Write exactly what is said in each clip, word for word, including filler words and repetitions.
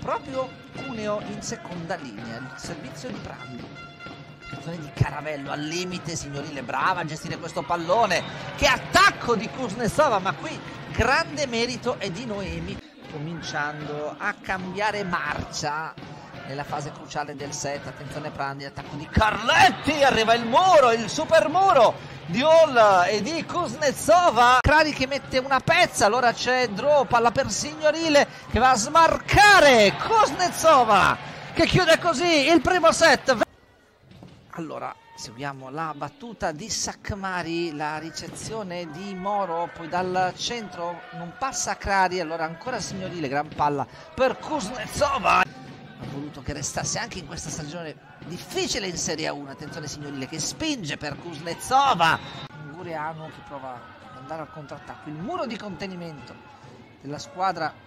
proprio Cuneo in seconda linea, il servizio di Prandi. Attenzione di Caravello al limite, signorile, brava a gestire questo pallone. Che attacco di Kuznetsova, ma qui grande merito è di Noemi, cominciando a cambiare marcia nella fase cruciale del set. Attenzione Prandi, attacco di Carletti, arriva il muro, il super muro di Hall e di Kuznetsova. Crari che mette una pezza, allora c'è Draw, palla per signorile che va a smarcare Kuznetsova, che chiude così il primo set. Allora seguiamo la battuta di Saccmari, la ricezione di Moro, poi dal centro non passa Crari, allora ancora signorile, gran palla per Kuznetsova. Ha voluto che restasse anche in questa stagione difficile in Serie A uno. Attenzione signorile che spinge per Kuznetsova. Ungureanu che prova ad andare al contrattacco, il muro di contenimento della squadra.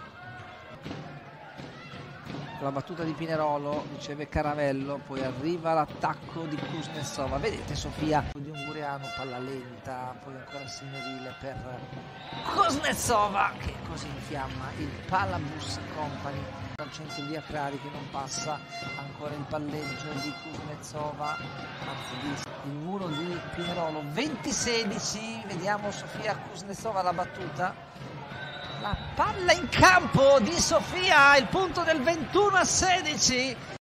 La battuta di Pinerolo, riceve Caravello, poi arriva l'attacco di Kuznetsova. Vedete Sofia di Ungureanu, palla lenta, poi ancora il signorile per Kuznetsova che così infiamma il Palabus Company. Al centro di Crari che non passa, ancora il palleggio di Kuznetsova, anzi il muro di Pinerolo. venti sedici, vediamo Sofia Kuznetsova la battuta. La palla in campo di Sofia, il punto del ventuno a sedici.